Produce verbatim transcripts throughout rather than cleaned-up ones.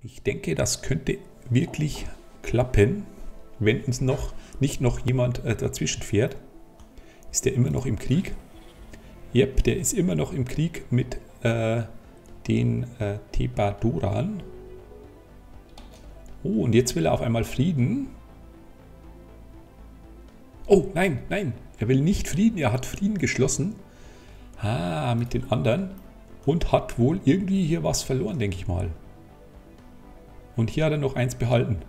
Ich denke, das könnte wirklich klappen, wenn uns noch nicht noch jemand äh, dazwischen fährt. Ist der immer noch im Krieg? Yep, der ist immer noch im Krieg mit äh, den äh, Thebadoran. Oh, und jetzt will er auf einmal Frieden. Oh, nein, nein, er will nicht Frieden. Er hat Frieden geschlossen. Ah, mit den anderen. Und hat wohl irgendwie hier was verloren, denke ich mal. Und hier hat er noch eins behalten.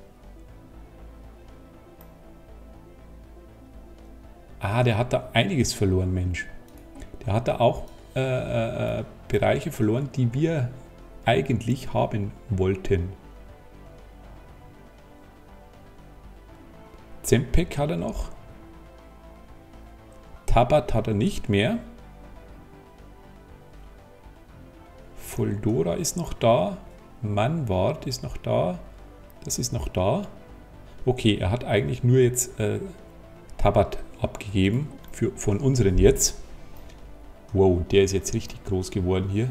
Ah, der hat da einiges verloren, Mensch. Der hat da auch äh, äh, Bereiche verloren, die wir eigentlich haben wollten. Zempek hat er noch. Tabat hat er nicht mehr. Foldora ist noch da. Manwart ist noch da. Das ist noch da. Okay, er hat eigentlich nur jetzt äh, Tabat abgegeben für, von unseren jetzt. Wow, der ist jetzt richtig groß geworden hier.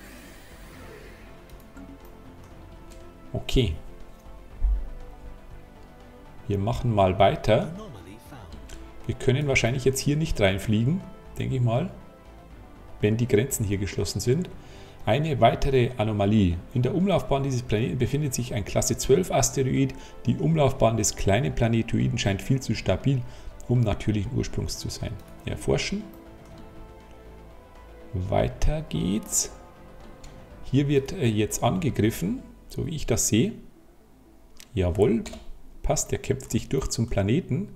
Okay. Wir machen mal weiter. Wir können wahrscheinlich jetzt hier nicht reinfliegen, denke ich mal, wenn die Grenzen hier geschlossen sind. Eine weitere Anomalie. In der Umlaufbahn dieses Planeten befindet sich ein Klasse zwölf Asteroid. Die Umlaufbahn des kleinen Planetoiden scheint viel zu stabil, um natürlichen Ursprungs zu sein. Erforschen. Weiter geht's. Hier wird äh, jetzt angegriffen, so wie ich das sehe. Jawohl, passt, der kämpft sich durch zum Planeten.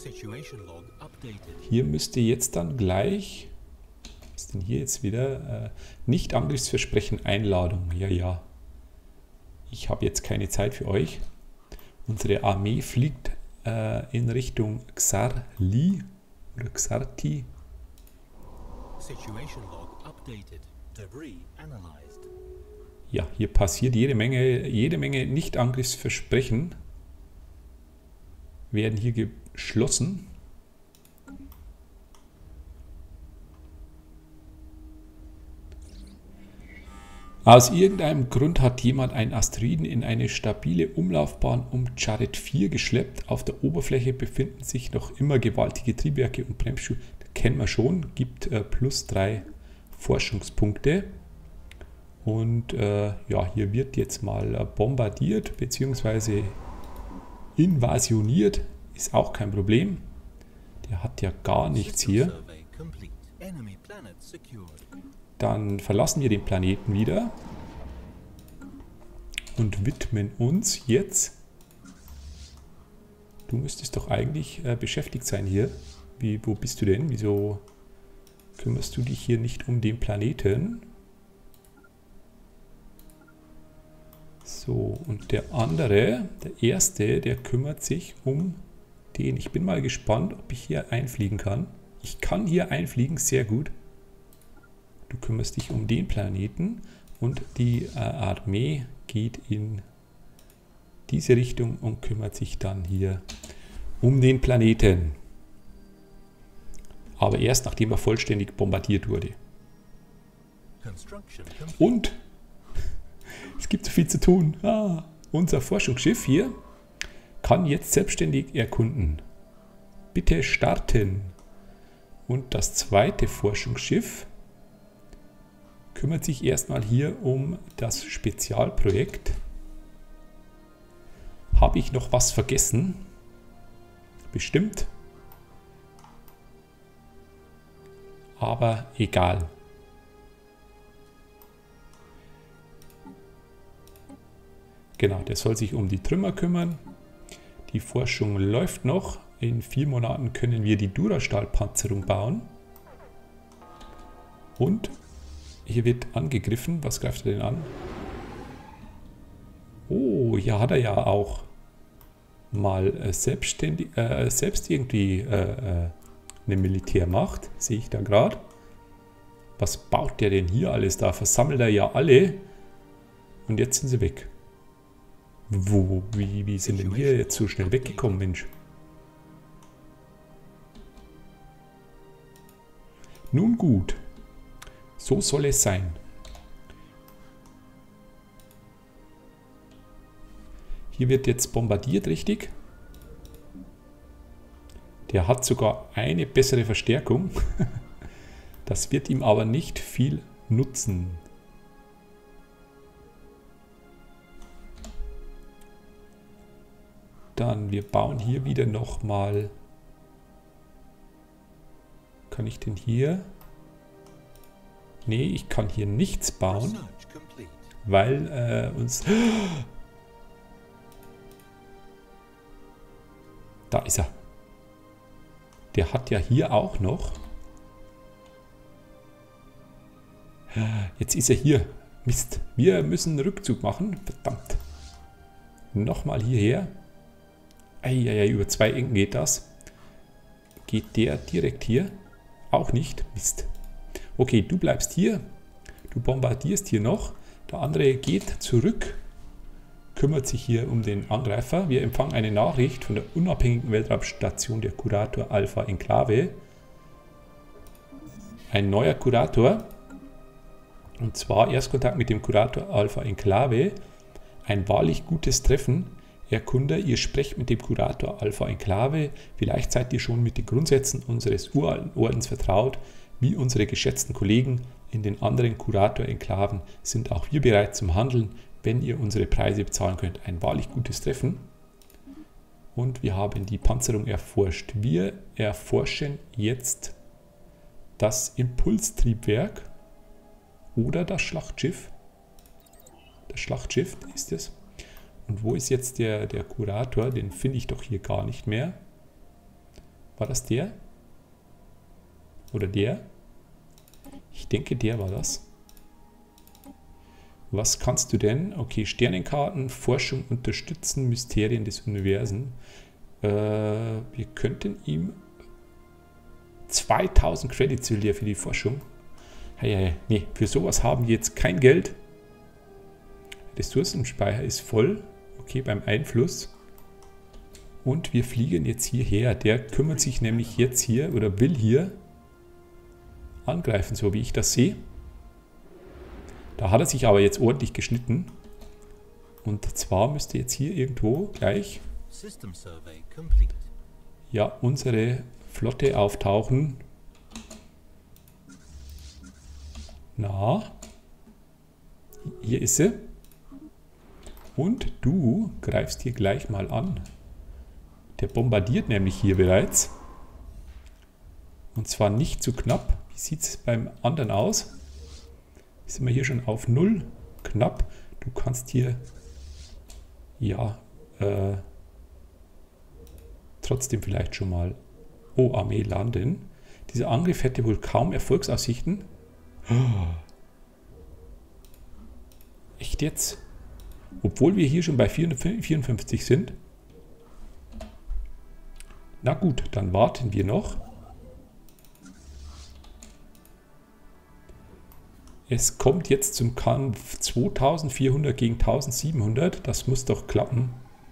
Hier müsste jetzt dann gleich... Was ist denn hier jetzt wieder? Äh, nicht Angriffsversprechen, Einladung. Ja, ja. Ich habe jetzt keine Zeit für euch. Unsere Armee fliegt äh, in Richtung Xarli oder Xarti. Ja, hier passiert jede Menge, jede Menge Nicht-Angriffsversprechen. Werden hier geschlossen. Aus irgendeinem Grund hat jemand einen Asteroiden in eine stabile Umlaufbahn um Charet vier geschleppt. Auf der Oberfläche befinden sich noch immer gewaltige Triebwerke und Bremsschuhe. Das kennen wir schon, gibt äh, plus drei Forschungspunkte. Und äh, ja, hier wird jetzt mal äh, bombardiert bzw. invasioniert. Ist auch kein Problem. Der hat ja gar nichts hier. Dann verlassen wir den Planeten wieder und widmen uns jetzt. Du müsstest doch eigentlich äh, beschäftigt sein hier. Wie, wo bist du denn? Wieso kümmerst du dich hier nicht um den Planeten? So, und der andere, der erste, der kümmert sich um den. Ich bin mal gespannt, ob ich hier einfliegen kann. Ich kann hier einfliegen, sehr gut. Du kümmerst dich um den Planeten und die äh, Armee geht in diese Richtung und kümmert sich dann hier um den Planeten. Aber erst nachdem er vollständig bombardiert wurde. Und es gibt so viel zu tun. Ah, unser Forschungsschiff hier kann jetzt selbstständig erkunden. Bitte starten. Und das zweite Forschungsschiff kümmert sich erstmal hier um das Spezialprojekt. Habe ich noch was vergessen? Bestimmt. Aber egal. Genau, der soll sich um die Trümmer kümmern. Die Forschung läuft noch. In vier Monaten können wir die Durastahl-Panzerung bauen. Und hier wird angegriffen. Was greift er denn an? Oh, hier hat er ja auch mal äh, selbstständig, äh, selbst irgendwie äh, äh, eine Militärmacht. Sehe ich da gerade. Was baut der denn hier alles? Da versammelt er ja alle. Und jetzt sind sie weg. Wo? Wie, wie sind denn hier jetzt so schnell weggekommen, Mensch? Nun gut. So soll es sein. Hier wird jetzt bombardiert, richtig? Der hat sogar eine bessere Verstärkung. Das wird ihm aber nicht viel nutzen. Dann, wir bauen hier wieder nochmal. Kann ich denn hier? Nee, ich kann hier nichts bauen, weil äh, uns... Da ist er. Der hat ja hier auch noch... Jetzt ist er hier. Mist. Wir müssen einen Rückzug machen. Verdammt. Nochmal hierher. Eieiei, über zwei Ecken geht das. Geht der direkt hier? Auch nicht. Mist. Okay, du bleibst hier. Du bombardierst hier noch. Der andere geht zurück. Kümmert sich hier um den Angreifer. Wir empfangen eine Nachricht von der unabhängigen Weltraumstation der Kurator Alpha Enklave. Ein neuer Kurator. Und zwar Erstkontakt mit dem Kurator Alpha Enklave. Ein wahrlich gutes Treffen. Erkunder, ihr sprecht mit dem Kurator Alpha Enklave. Vielleicht seid ihr schon mit den Grundsätzen unseres uralten Ordens vertraut. Wie unsere geschätzten Kollegen in den anderen Kurator-Enklaven sind auch wir bereit zum Handeln, wenn ihr unsere Preise bezahlen könnt. Ein wahrlich gutes Treffen. Und wir haben die Panzerung erforscht. Wir erforschen jetzt das Impulstriebwerk oder das Schlachtschiff. Das Schlachtschiff ist es. Und wo ist jetzt der, der Kurator? Den finde ich doch hier gar nicht mehr. War das der? Oder der? Ich denke, der war das. Was kannst du denn? Okay, Sternenkarten, Forschung unterstützen, Mysterien des Universums. Äh, wir könnten ihm zweitausend Credits will der für die Forschung. Hey, hey, nee, für sowas haben wir jetzt kein Geld. Ressourcenspeicher ist voll. Okay, beim Einfluss. Und wir fliegen jetzt hierher. Der kümmert sich nämlich jetzt hier oder will hier angreifen, so wie ich das sehe. Da hat er sich aber jetzt ordentlich geschnitten. Und zwar müsste jetzt hier irgendwo gleich ja unsere Flotte auftauchen. Na, hier ist sie. Und du greifst hier gleich mal an. Der bombardiert nämlich hier bereits. Und zwar nicht zu knapp. Wie sieht es beim anderen aus? Sind wir hier schon auf null? Knapp. Du kannst hier ja äh, trotzdem vielleicht schon mal oh, Armee landen. Dieser Angriff hätte wohl kaum Erfolgsaussichten. Oh. Echt jetzt? Obwohl wir hier schon bei vierhundertvierundfünfzig sind. Na gut, dann warten wir noch. Es kommt jetzt zum Kampf zweitausendvierhundert gegen eintausendsiebenhundert. Das muss doch klappen.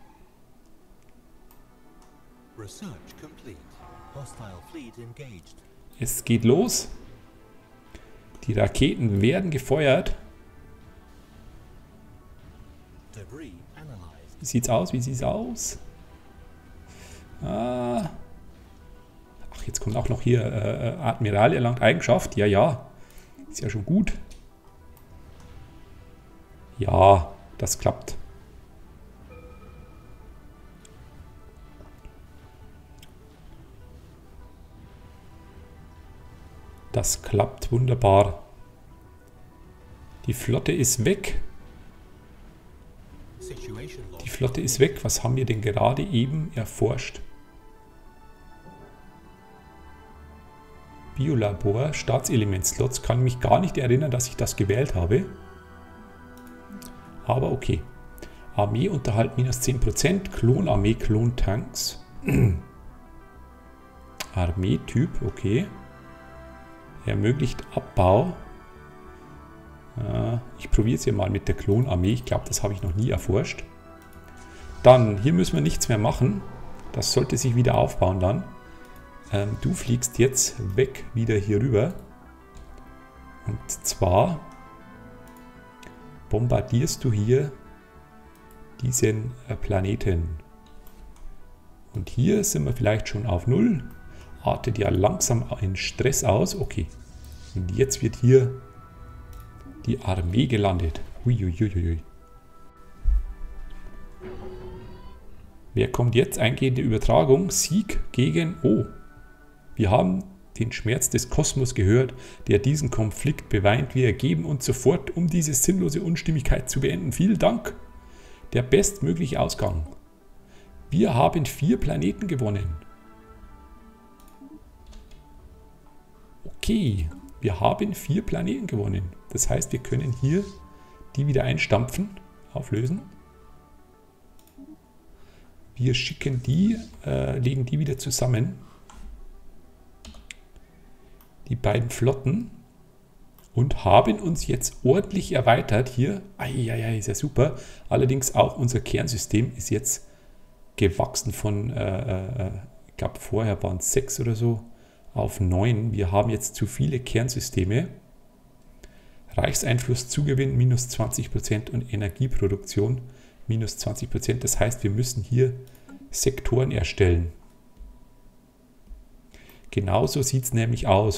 Es geht los. Die Raketen werden gefeuert. Wie sieht's aus? Wie sieht's aus? Ah. Ach, jetzt kommt auch noch hier äh, Admiral erlangt Eigenschaft. Ja, ja. Ist ja schon gut. Ja, das klappt. Das klappt wunderbar. Die Flotte ist weg. Die Flotte ist weg. Was haben wir denn gerade eben erforscht? Biolabor, Staatselement-Slots. Kann mich gar nicht erinnern, dass ich das gewählt habe. Aber okay. Armeeunterhalt minus zehn Prozent. Klonarmee, Klontanks. Armeetyp, okay. Ermöglicht Abbau. Ich probiere es hier mal mit der Klonarmee. Ich glaube, das habe ich noch nie erforscht. Dann, hier müssen wir nichts mehr machen. Das sollte sich wieder aufbauen dann. Ähm, du fliegst jetzt weg wieder hier rüber. Und zwar bombardierst du hier diesen äh, Planeten. Und hier sind wir vielleicht schon auf null. Artet ja langsam in Stress aus. Okay. Und jetzt wird hier die Armee gelandet. Uiuiuiui. Wer kommt jetzt? Eingehende Übertragung. Sieg gegen... Oh. Wir haben den Schmerz des Kosmos gehört, der diesen Konflikt beweint. Wir ergeben uns sofort, um diese sinnlose Unstimmigkeit zu beenden. Vielen Dank. Der bestmögliche Ausgang. Wir haben vier Planeten gewonnen. Okay, wir haben vier Planeten gewonnen. Das heißt, wir können hier die wieder einstampfen, auflösen. Wir schicken die, äh, legen die wieder zusammen. Die beiden Flotten. Und haben uns jetzt ordentlich erweitert hier. Eieiei, ist ja super. Allerdings auch unser Kernsystem ist jetzt gewachsen von, äh, äh, ich glaube vorher waren es sechs oder so, auf neun. Wir haben jetzt zu viele Kernsysteme. Reichseinfluss Zugewinn minus zwanzig Prozent und Energieproduktion minus zwanzig Prozent. Das heißt, wir müssen hier Sektoren erstellen. Genauso sieht es nämlich aus.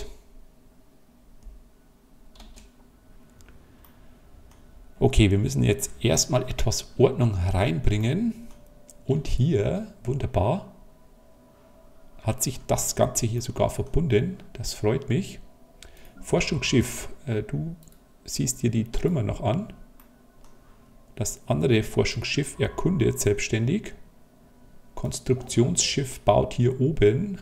Okay, wir müssen jetzt erstmal etwas Ordnung reinbringen. Und hier, wunderbar, hat sich das Ganze hier sogar verbunden. Das freut mich. Forschungsschiff, äh, du siehst dir die Trümmer noch an. Das andere Forschungsschiff erkundet selbstständig. Konstruktionsschiff baut hier oben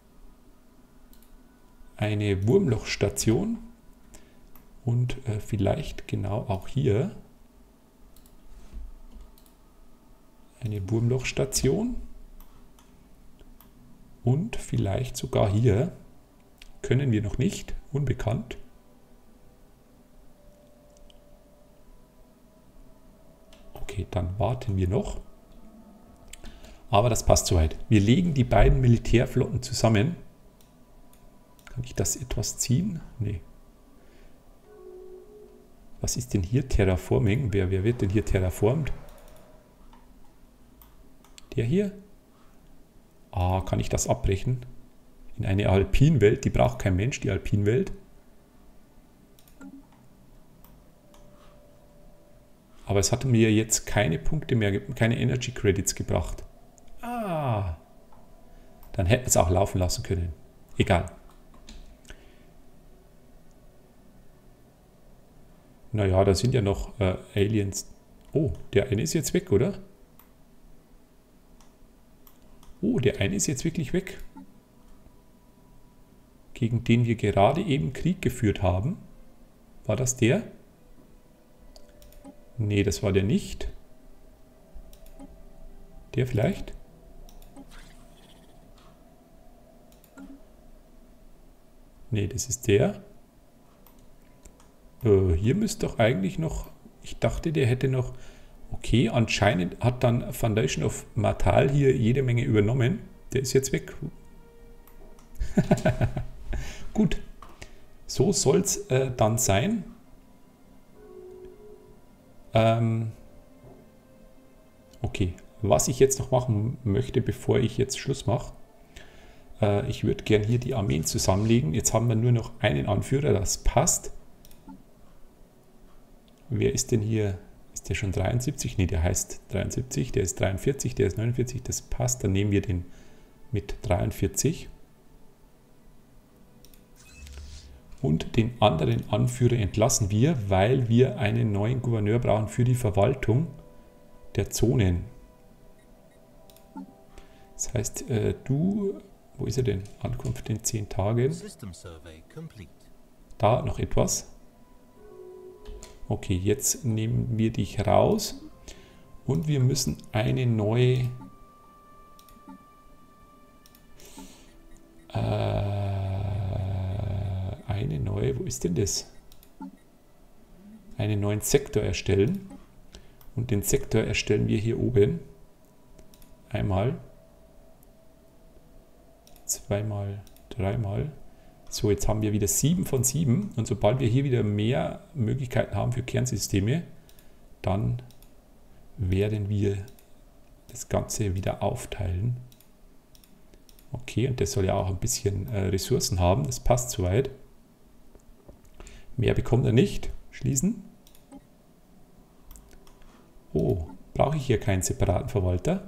eine Wurmlochstation. Und äh, vielleicht genau auch hier eine Wurmlochstation. Und vielleicht sogar hier können wir noch nicht, unbekannt. Okay, dann warten wir noch. Aber das passt soweit. Wir legen die beiden Militärflotten zusammen. Kann ich das etwas ziehen? Nee. Was ist denn hier Terraforming? Wer, wer wird denn hier terraformt? Der hier? Ah, kann ich das abbrechen? In eine Alpinwelt, die braucht kein Mensch, die Alpinwelt. Aber es hat mir jetzt keine Punkte mehr, keine Energy Credits gebracht. Ah, dann hätten wir es auch laufen lassen können. Egal. Naja, da sind ja noch äh, Aliens. Oh, der eine ist jetzt weg, oder? Oh, der eine ist jetzt wirklich weg. Gegen den wir gerade eben Krieg geführt haben. War das der? Nee, das war der nicht. Der vielleicht? Nee, das ist der. Äh, hier müsste doch eigentlich noch... Ich dachte, der hätte noch... Okay, anscheinend hat dann Foundation of Matal hier jede Menge übernommen. Der ist jetzt weg. Gut. So soll es äh, dann sein. Ähm okay, was ich jetzt noch machen möchte, bevor ich jetzt Schluss mache. Äh, ich würde gern hier die Armeen zusammenlegen. Jetzt haben wir nur noch einen Anführer, das passt. Wer ist denn hier? Ist der schon dreiundsiebzig? Ne, der heißt dreiundsiebzig, der ist dreiundvierzig, der ist neunundvierzig, das passt. Dann nehmen wir den mit dreiundvierzig. Und den anderen Anführer entlassen wir, weil wir einen neuen Gouverneur brauchen für die Verwaltung der Zonen. Das heißt, äh, du, wo ist er denn? Ankunft in zehn Tagen. Da noch etwas. Okay, jetzt nehmen wir dich raus und wir müssen eine neue äh, eine neue, wo ist denn das? Einen neuen Sektor erstellen und den Sektor erstellen wir hier oben einmal, zweimal, dreimal. So, jetzt haben wir wieder sieben von sieben und sobald wir hier wieder mehr Möglichkeiten haben für Kernsysteme, dann werden wir das Ganze wieder aufteilen. Okay, und das soll ja auch ein bisschen äh, Ressourcen haben, das passt soweit. Mehr bekommt er nicht. Schließen. Oh, brauche ich hier keinen separaten Verwalter?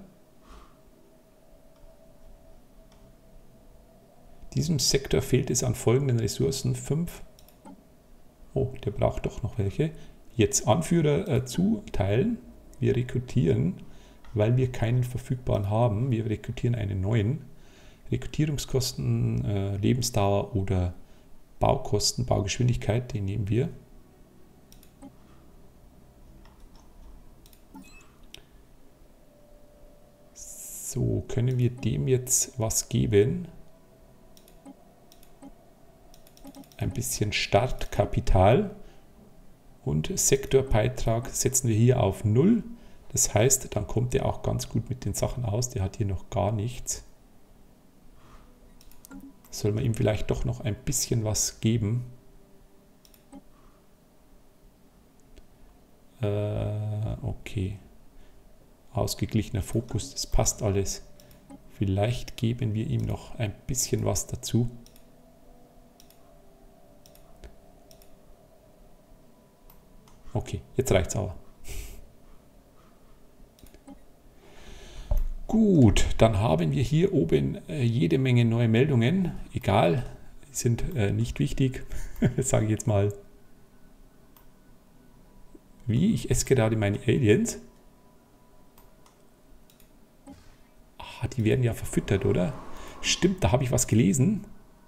Diesem Sektor fehlt es an folgenden Ressourcen. fünf. Oh, der braucht doch noch welche. Jetzt Anführer äh, zuteilen. Wir rekrutieren, weil wir keinen verfügbaren haben. Wir rekrutieren einen neuen. Rekrutierungskosten, äh, Lebensdauer oder Baukosten, Baugeschwindigkeit, den nehmen wir. So, können wir dem jetzt was geben? Ein bisschen Startkapital und Sektorbeitrag setzen wir hier auf null. Das heißt, dann kommt er auch ganz gut mit den Sachen aus. Der hat hier noch gar nichts. Soll man ihm vielleicht doch noch ein bisschen was geben? Äh, okay. Ausgeglichener Fokus, das passt alles. Vielleicht geben wir ihm noch ein bisschen was dazu. Okay, jetzt reicht's aber. Gut, dann haben wir hier oben äh, jede Menge neue Meldungen. Egal, die sind äh, nicht wichtig. Sage ich jetzt mal. Wie? Ich esse gerade meine Aliens. Ah, die werden ja verfüttert, oder? Stimmt, da habe ich was gelesen.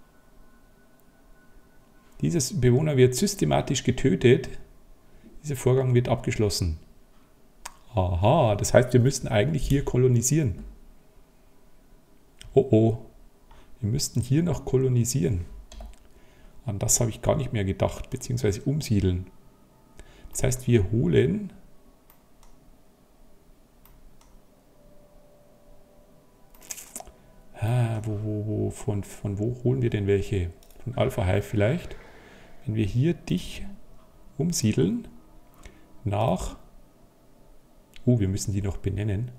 Dieses Bewohner wird systematisch getötet. Dieser Vorgang wird abgeschlossen. Aha, das heißt, wir müssten eigentlich hier kolonisieren. Oh oh, wir müssten hier noch kolonisieren. An das habe ich gar nicht mehr gedacht, beziehungsweise umsiedeln. Das heißt, wir holen ah, wo, wo, wo, von, von wo holen wir denn welche? Von Alpha Hive vielleicht. Wenn wir hier dich umsiedeln nach, oh, wir müssen die noch benennen,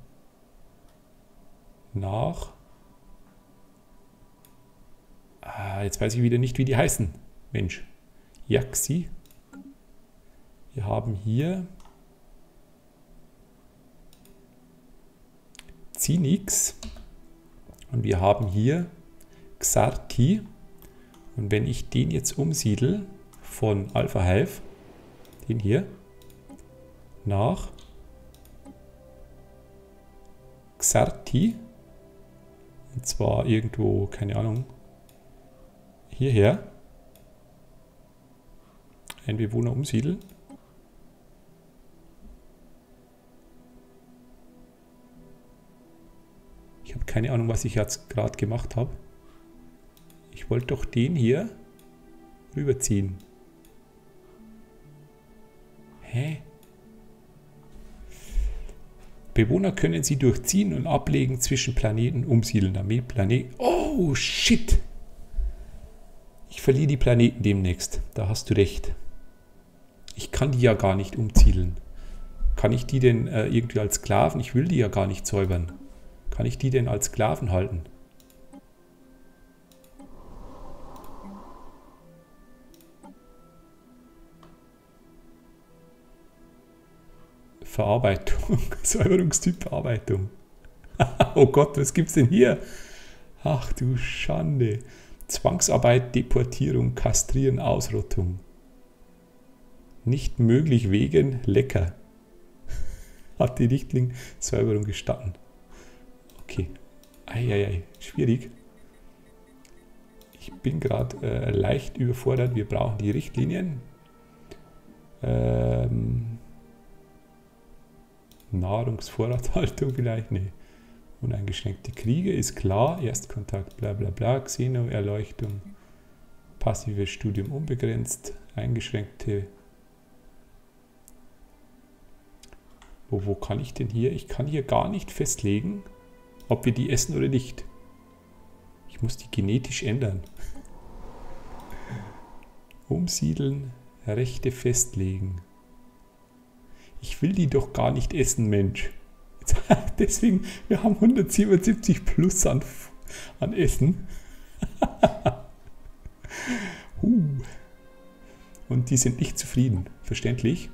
nach, ah, jetzt weiß ich wieder nicht, wie die heißen. Mensch, Yaxi. Wir haben hier Zinix und wir haben hier Xarti. Und wenn ich den jetzt umsiedle von Alpha Hive, den hier, nach Xarti, und zwar irgendwo, keine Ahnung, hierher, einen Bewohner umsiedeln. Ich habe keine Ahnung, was ich jetzt gerade gemacht habe. Ich wollte doch den hier rüberziehen. Hä? Bewohner können sie durchziehen und ablegen zwischen Planeten umsiedeln, damit Planet. Oh, shit! Ich verliere die Planeten demnächst. Da hast du recht. Ich kann die ja gar nicht umsiedeln. Kann ich die denn äh, irgendwie als Sklaven? Ich will die ja gar nicht säubern. Kann ich die denn als Sklaven halten? Verarbeitung. Säuberungstyp Verarbeitung. Oh Gott, was gibt's denn hier? Ach du Schande. Zwangsarbeit, Deportierung, Kastrieren, Ausrottung. Nicht möglich wegen lecker. Hat die Richtlinie Säuberung gestatten. Okay. Eieiei, schwierig. Ich bin gerade äh, leicht überfordert. Wir brauchen die Richtlinien. Ähm, Nahrungsvorratshaltung vielleicht? Nee. Uneingeschränkte Kriege ist klar. Erstkontakt, bla bla bla. Xeno-Erleuchtung. Passives Studium unbegrenzt. Eingeschränkte. Wo, wo kann ich denn hier? Ich kann hier gar nicht festlegen, ob wir die essen oder nicht. Ich muss die genetisch ändern. Umsiedeln, Rechte festlegen. Ich will die doch gar nicht essen, Mensch. Jetzt, deswegen, wir haben hundertsiebenundsiebzig plus an, an Essen. uh. Und die sind nicht zufrieden, verständlich.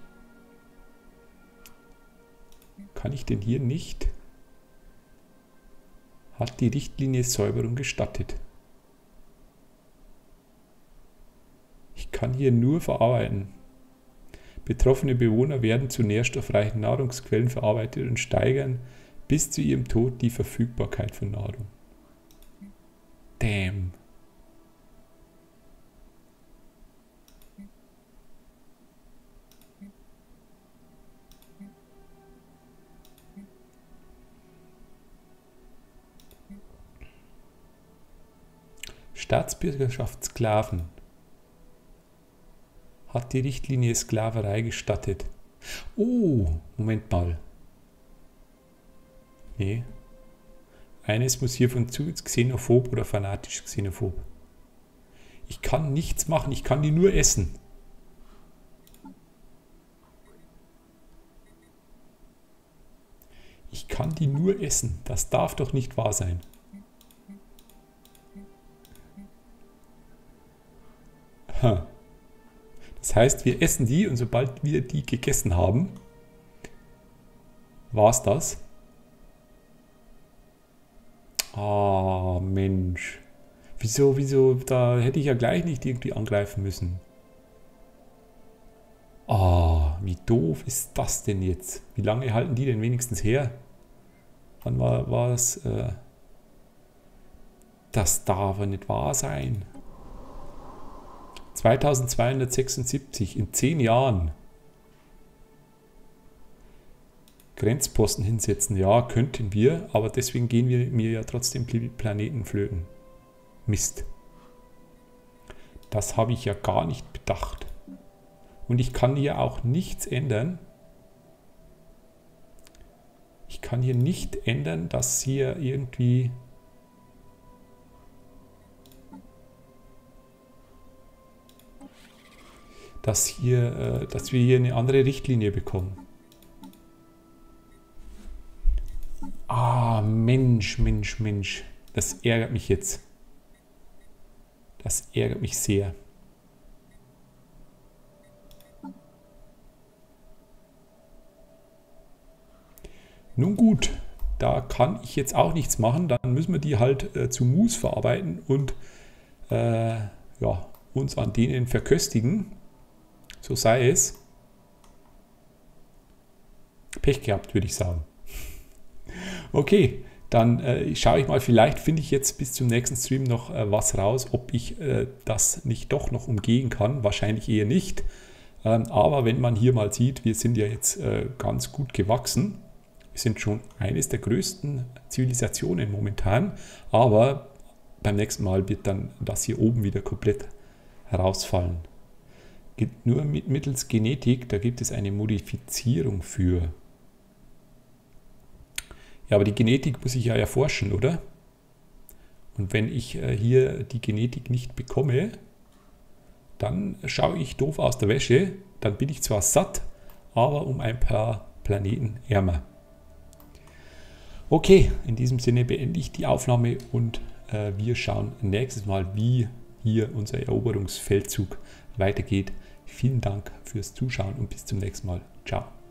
Kann ich denn hier nicht? Hat die Richtlinie Säuberung gestattet? Ich kann hier nur verarbeiten. Betroffene Bewohner werden zu nährstoffreichen Nahrungsquellen verarbeitet und steigern bis zu ihrem Tod die Verfügbarkeit von Nahrung. Damn. Staatsbürgerschaft Sklaven. Hat die Richtlinie Sklaverei gestattet? Oh, Moment mal. Nee. Eines muss hiervon zu, xenophob oder fanatisch xenophob. Ich kann nichts machen, ich kann die nur essen. Ich kann die nur essen. Das darf doch nicht wahr sein. Ha. Das heißt, wir essen die und sobald wir die gegessen haben, war es das. Ah, Mensch. Wieso, wieso, da hätte ich ja gleich nicht irgendwie angreifen müssen. Ah, wie doof ist das denn jetzt? Wie lange halten die denn wenigstens her? Wann war, war es? Äh, das darf ja nicht wahr sein. zweitausendzweihundertsechsundsiebzig, in zehn Jahren. Grenzposten hinsetzen, ja, könnten wir, aber deswegen gehen wir mir ja trotzdem Planeten flöten. Mist. Das habe ich ja gar nicht bedacht. Und ich kann hier auch nichts ändern. Ich kann hier nicht ändern, dass hier irgendwie... dass, hier, äh, dass wir hier eine andere Richtlinie bekommen. Ah, Mensch, Mensch, Mensch. Das ärgert mich jetzt. Das ärgert mich sehr. Nun gut, da kann ich jetzt auch nichts machen. Dann müssen wir die halt äh, zu Mus verarbeiten und äh, ja, uns an denen verköstigen. So sei es. Pech gehabt, würde ich sagen. Okay, dann äh, schaue ich mal, vielleicht finde ich jetzt bis zum nächsten Stream noch äh, was raus, ob ich äh, das nicht doch noch umgehen kann. Wahrscheinlich eher nicht. Ähm, aber wenn man hier mal sieht, wir sind ja jetzt äh, ganz gut gewachsen. Wir sind schon eines der größten Zivilisationen momentan. Aber beim nächsten Mal wird dann das hier oben wieder komplett herausfallen. Geht nur mit, mittels Genetik, da gibt es eine Modifizierung für. Ja, aber die Genetik muss ich ja erforschen, oder? Und wenn ich äh, hier die Genetik nicht bekomme, dann schaue ich doof aus der Wäsche. Dann bin ich zwar satt, aber um ein paar Planeten ärmer. Okay, in diesem Sinne beende ich die Aufnahme und äh, wir schauen nächstes Mal, wie hier unser Eroberungsfeldzug weitergeht. Vielen Dank fürs Zuschauen und bis zum nächsten Mal. Ciao.